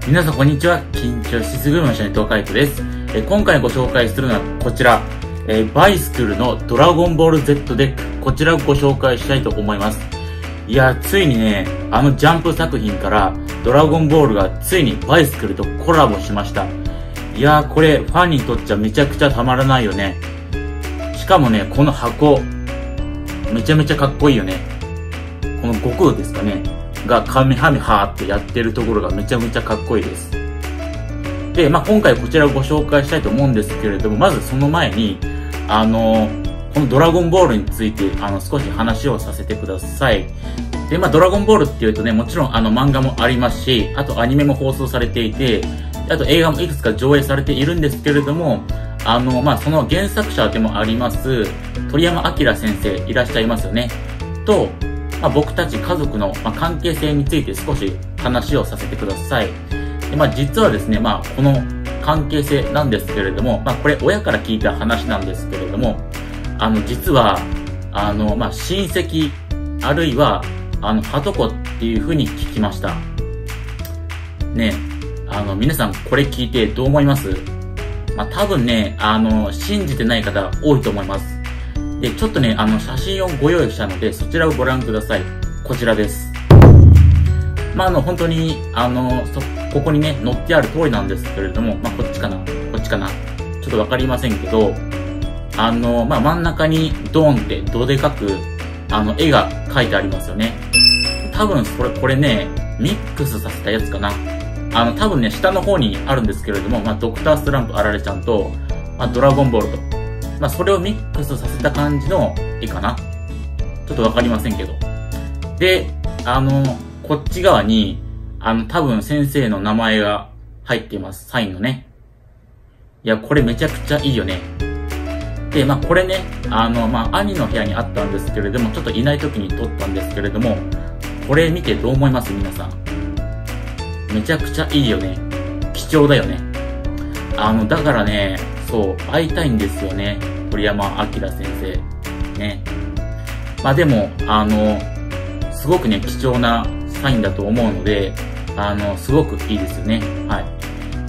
皆さんこんにちは。緊張しすぎるのシャイトカイトです。今回ご紹介するのはこちら、バイスクルのドラゴンボール Z デック、こちらをご紹介したいと思います。いや、ついにね、ジャンプ作品からドラゴンボールがついにバイスクルとコラボしました。いやー、これファンにとっちゃめちゃくちゃたまらないよね。しかもね、この箱、めちゃめちゃかっこいいよね。この悟空ですかね。がカメハメハーってやってるところがめちゃめちゃかっこいいです。で、今回こちらをご紹介したいと思うんですけれども、まずその前に、このドラゴンボールについて、少し話をさせてください。で、ドラゴンボールっていうとね、もちろん漫画もありますし、あとアニメも放送されていて、あと映画もいくつか上映されているんですけれども、その原作者でもあります、鳥山明先生いらっしゃいますよね。と、僕たち家族の関係性について少し話をさせてください。で実はですね、この関係性なんですけれども、これ親から聞いた話なんですけれども、実は、親戚、あるいは、はとこっていう風に聞きました。ね、皆さんこれ聞いてどう思います？多分ね、信じてない方多いと思います。で、ちょっとね、写真をご用意したので、そちらをご覧ください。こちらです。本当に、ここにね、載ってある通りなんですけれども、こっちかなちょっとわかりませんけど、真ん中にドーンってどでかく、絵が描いてありますよね。多分、これね、ミックスさせたやつかな。多分ね、下の方にあるんですけれども、ドクタースランプあられちゃんと、ドラゴンボールと、それをミックスさせた感じの絵かな。ちょっとわかりませんけど。で、こっち側に、多分先生の名前が入っています。サインのね。いや、これめちゃくちゃいいよね。で、これね、兄の部屋にあったんですけれども、ちょっといない時に撮ったんですけれども、これ見てどう思います皆さん。めちゃくちゃいいよね。貴重だよね。だからね、そう、会いたいんですよね。鳥山明先生。ね。でも、すごくね、貴重なサインだと思うので、すごくいいですよね。はい。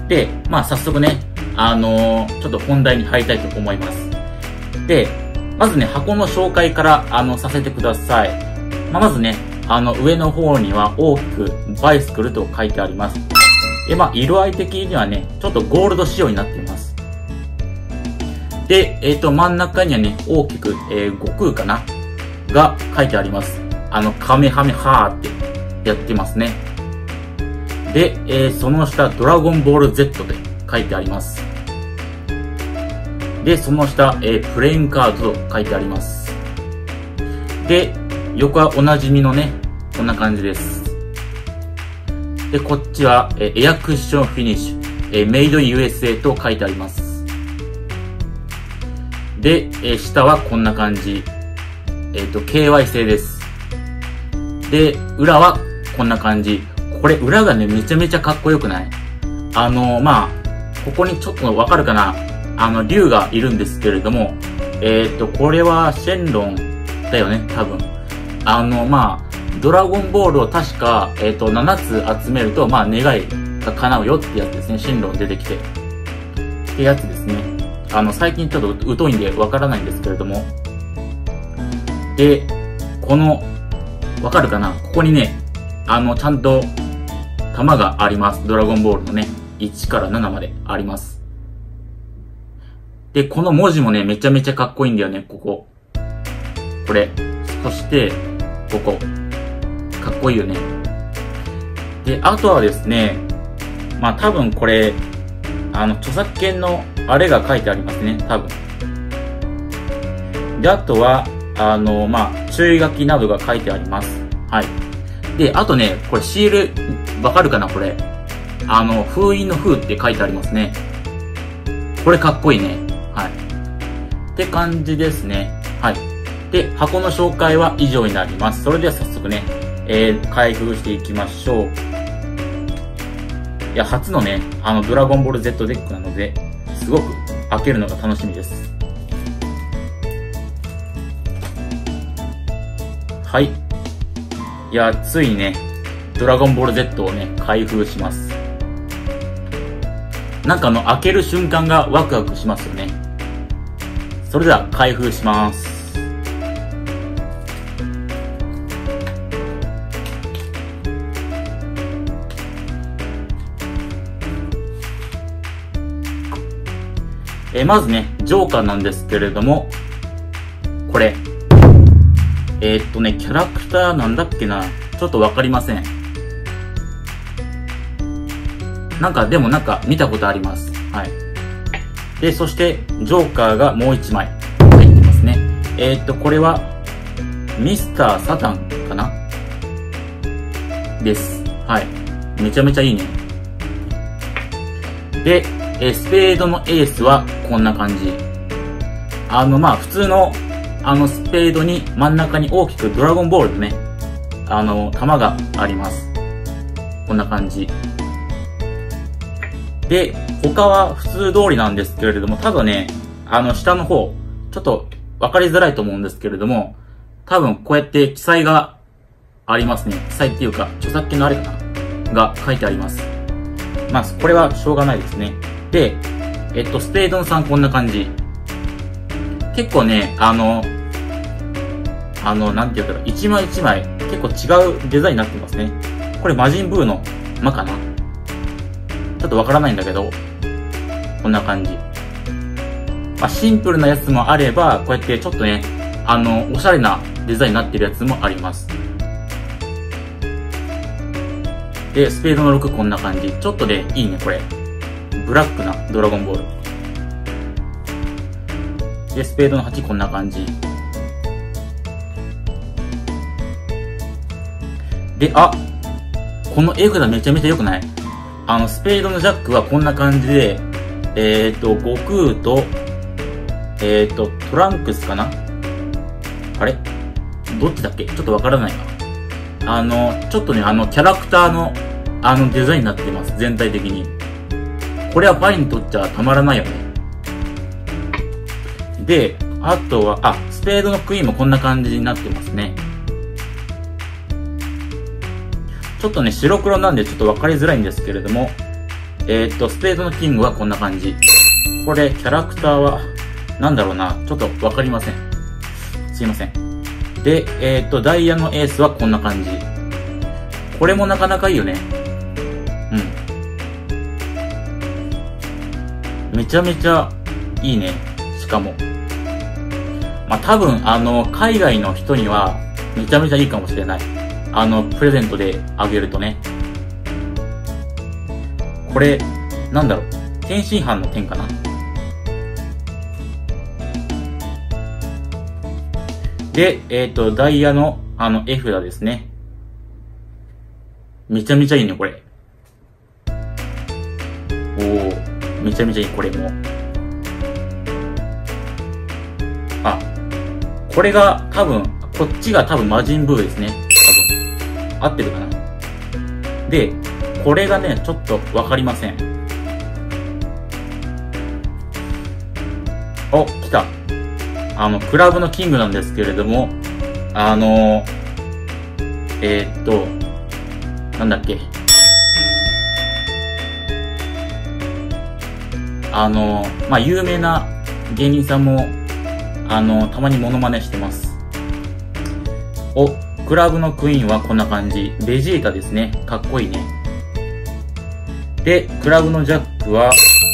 で、早速ね、ちょっと本題に入りたいと思います。で、まずね、箱の紹介から、させてください。まずね、上の方には大きくバイスクルと書いてあります。で、色合い的にはね、ちょっとゴールド仕様になっています。で、真ん中にはね、大きく、悟空かなが書いてあります。カメハメハーってやってますね。で、その下、ドラゴンボール Z で書いてあります。で、その下、プレインカードと書いてあります。で、横はおなじみのね、こんな感じです。で、こっちは、エアクッションフィニッシュ、メイド USA と書いてあります。で、下はこんな感じ。KY 製です。で、裏はこんな感じ。これ裏がね、めちゃめちゃかっこよくない？ここにちょっとわかるかな？竜がいるんですけれども、これはシェンロンだよね、多分。ドラゴンボールを確か、7つ集めると、願いが叶うよってやつですね。シェンロン出てきて。ってやつですね。最近ちょっと疎いんでわからないんですけれども。で、わかるかな？ここにね、ちゃんと、弾があります。ドラゴンボールのね、1から7まであります。で、この文字もね、めちゃめちゃかっこいいんだよね、ここ。これ。そして、ここ。かっこいいよね。で、あとはですね、多分これ、著作権のあれが書いてありますね、多分。で、あとは、注意書きなどが書いてあります。はい。で、あとね、これシール、わかるかなこれ。封印の封って書いてありますね。これかっこいいね。はい。って感じですね。はい。で、箱の紹介は以上になります。それでは早速ね、開封していきましょう。いや、初のね、ドラゴンボール Z デックなので、すごく開けるのが楽しみです。はい。いや、ついにね、ドラゴンボール Z をね、開封します。 なんか開ける瞬間がワクワクしますよね。それでは開封します。まずね、ジョーカーなんですけれども、これ。キャラクターなんだっけな、ちょっとわかりません。でも見たことあります。はい。で、そして、ジョーカーがもう1枚入ってますね。これは、ミスター・サタンかなです。はい。めちゃめちゃいいね。で、スペードのエースはこんな感じ。普通の、スペードに真ん中に大きくドラゴンボールのね、玉があります。こんな感じ。で、他は普通通りなんですけれども、ただね、下の方、ちょっと分かりづらいと思うんですけれども、多分こうやって記載がありますね。記載っていうか、著作権のあれかなが書いてあります。これはしょうがないですね。で、スペードの3こんな感じ。結構ね、なんて言ったら、一枚一枚結構違うデザインになってますね。これ魔人ブーの魔かな？ちょっとわからないんだけど、こんな感じ。シンプルなやつもあれば、こうやってちょっとね、おしゃれなデザインになってるやつもあります。で、スペードの6こんな感じ。ちょっとね、いいね、これ。ブラックなドラゴンボール。で、スペードの8こんな感じ。で、この絵札めちゃめちゃ良くない？スペードのジャックはこんな感じで、悟空と、トランクスかな？あれ？どっちだっけ？ちょっとわからないな。ちょっとね、キャラクターの、デザインになってます。全体的に。これはファンにとっちゃたまらないよね。で、あとは、スペードのクイーンもこんな感じになってますね。ちょっとね、白黒なんでちょっとわかりづらいんですけれども、スペードのキングはこんな感じ。これ、キャラクターは、なんだろうな、ちょっとわかりません。すいません。で、ダイヤのエースはこんな感じ。これもなかなかいいよね。めちゃめちゃいいね。しかも。多分、海外の人には、めちゃめちゃいいかもしれない。プレゼントであげるとね。これ、なんだろう。天津飯の天かな。で、ダイヤの、絵札ですね。めちゃめちゃいいね、これ。めちゃめちゃいい、これも。これが多分、こっちが多分魔人ブーですね。多分。合ってるかな。で、これがね、ちょっとわかりません。来た。クラブのキングなんですけれども、なんだっけ。有名な芸人さんも、たまにモノマネしてます。クラブのクイーンはこんな感じ。ベジータですね。かっこいいね。で、クラブのジャックは、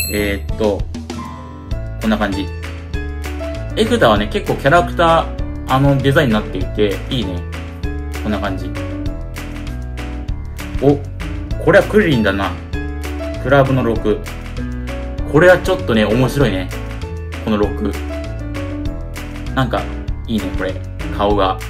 こんな感じ。絵札はね、結構キャラクター、デザインになっていて、いいね。こんな感じ。これはクリリンだな。クラブの6。これはちょっとね、面白いね。この6。なんか、いいね、これ。顔が。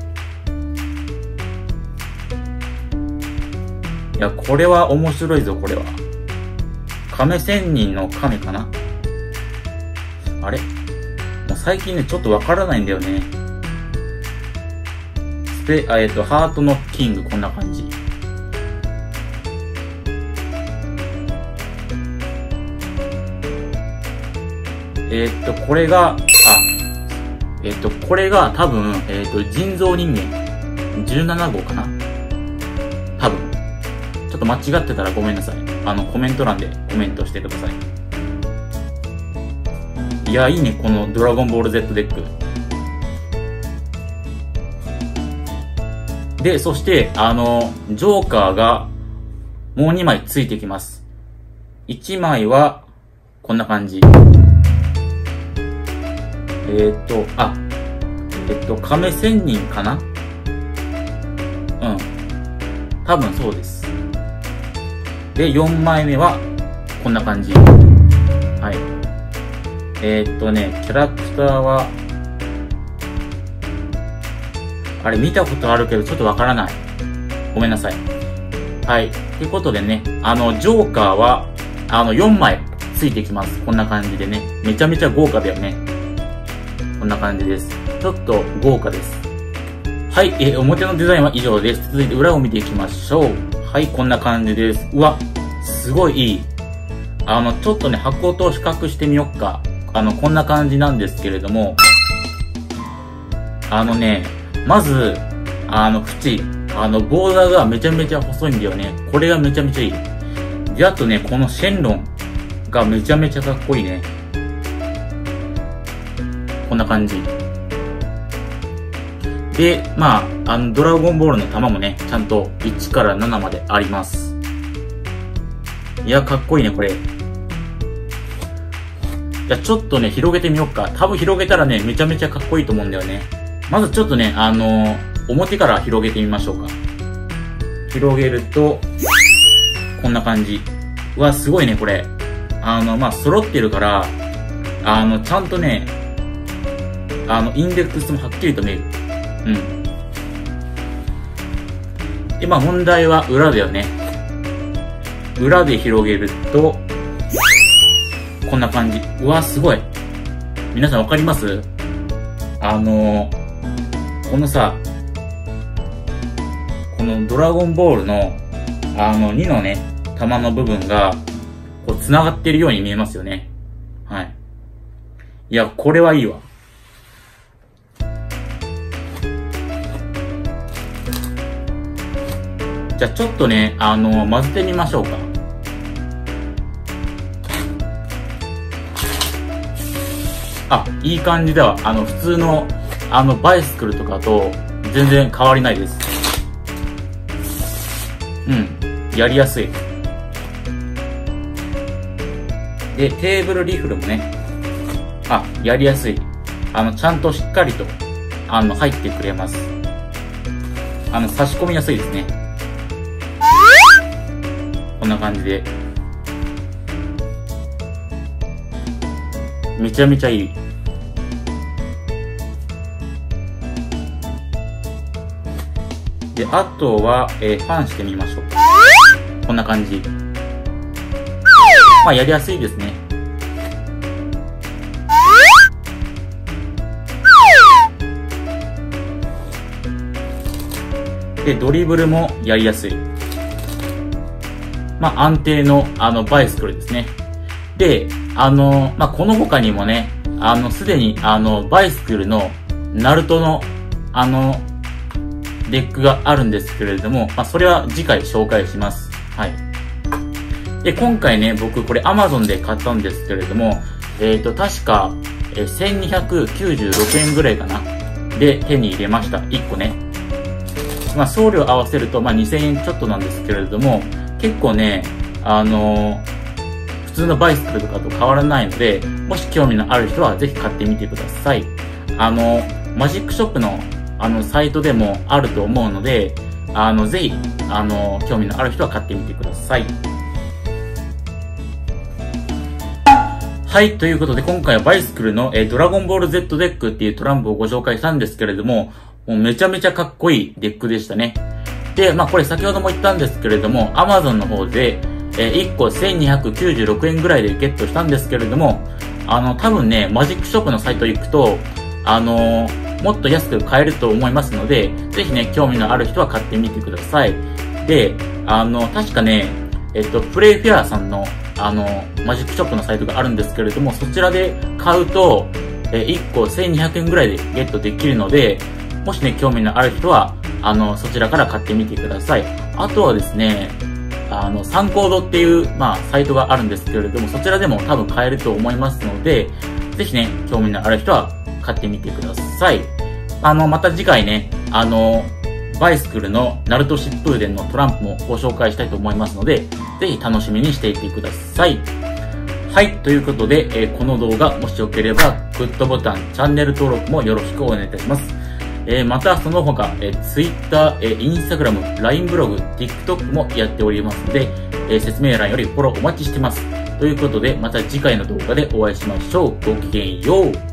いや、これは面白いぞ、これは。亀仙人の亀かな？あれ？もう最近ね、ちょっとわからないんだよね。ハートのキング、こんな感じ。これが、これが多分、人造人間、17号かな？多分。ちょっと間違ってたらごめんなさい。 コメント欄でコメントしてください。いや、いいね、このドラゴンボール Z デック。で、そして、ジョーカーがもう2枚ついてきます。1枚は、こんな感じ。亀仙人かな？うん。多分そうです。で、4枚目は、こんな感じ。はい。キャラクターは、あれ見たことあるけど、ちょっとわからない。ごめんなさい。はい。ってことでね、ジョーカーは、4枚ついてきます。こんな感じでね。めちゃめちゃ豪華だよね。こんな感じです。ちょっと豪華です。はい。表のデザインは以上です。続いて裏を見ていきましょう。はい。こんな感じです。うわ、すごいいい。ちょっとね、箱と比較してみよっか。こんな感じなんですけれども、まず、縁、ボーダーがめちゃめちゃ細いんだよね。これがめちゃめちゃいい。で、あとね、このシェンロンがめちゃめちゃかっこいいね。こんな感じ。で、まあ、ドラゴンボールの弾もね、ちゃんと1から7まであります。いや、かっこいいね、これ。じゃあちょっとね、広げてみよっか。多分広げたらね、めちゃめちゃかっこいいと思うんだよね。まずちょっとね、表から広げてみましょうか。広げると、こんな感じ。うわ、すごいね、これ。まあ、揃ってるから、ちゃんとね、インデックスもはっきりと見える。うん。で、まあ、問題は裏だよね。裏で広げると、こんな感じ。うわ、すごい。皆さんわかります？このさ、このドラゴンボールの、2のね、玉の部分が、こう、繋がってるように見えますよね。はい。いや、これはいいわ。じゃあちょっとね、混ぜてみましょうか。あ、いい感じだわ。普通の、バイスクルとかと全然変わりないです。うん。やりやすい。で、テーブルリフルもね、やりやすい。ちゃんとしっかりと、入ってくれます。差し込みやすいですね。こんな感じで。めちゃめちゃいい。で、あとは、ファンしてみましょう。こんな感じ。まあ、やりやすいですね。で、ドリブルもやりやすい。まあ、安定の、バイスクルですね。で、まあ、この他にもね、すでに、バイスクルの、ナルトの、デックがあるんですけれども、まあ、それは次回紹介します。はい。で、今回ね、僕これ Amazon で買ったんですけれども、確か、1296円ぐらいかな。で、手に入れました。1個ね。まあ、送料合わせると、まあ、2000円ちょっとなんですけれども、結構ね、普通のバイスクルとかと変わらないので、もし興味のある人はぜひ買ってみてください。マジックショップのサイトでもあると思うので、ぜひ、興味のある人は買ってみてください。はい、ということで今回はバイスクルの、ドラゴンボール Z デックっていうトランプをご紹介したんですけれども、もうめちゃめちゃかっこいいデックでしたね。で、まあこれ先ほども言ったんですけれども、Amazon の方で、1個1296円ぐらいでゲットしたんですけれども、多分ね、マジックショップのサイト行くと、もっと安く買えると思いますので、ぜひね、興味のある人は買ってみてください。で、確かね、プレイフェアさんの、マジックショップのサイトがあるんですけれども、そちらで買うと、1個1200円ぐらいでゲットできるので、もしね、興味のある人は、そちらから買ってみてください。あとはですね、 サンコードっていう、サイトがあるんですけれども、そちらでも多分買えると思いますので、ぜひね、興味のある人は買ってみてください。また次回ね、バイスクルのナルト疾風伝のトランプもご紹介したいと思いますので、ぜひ楽しみにしていてください。はい、ということで、この動画もしよければ、グッドボタン、チャンネル登録もよろしくお願いいたします。またその他、Twitter、Instagram、LINE ブログ、TikTok もやっておりますので、説明欄よりフォローお待ちしてます。ということで、また次回の動画でお会いしましょう。ごきげんよう。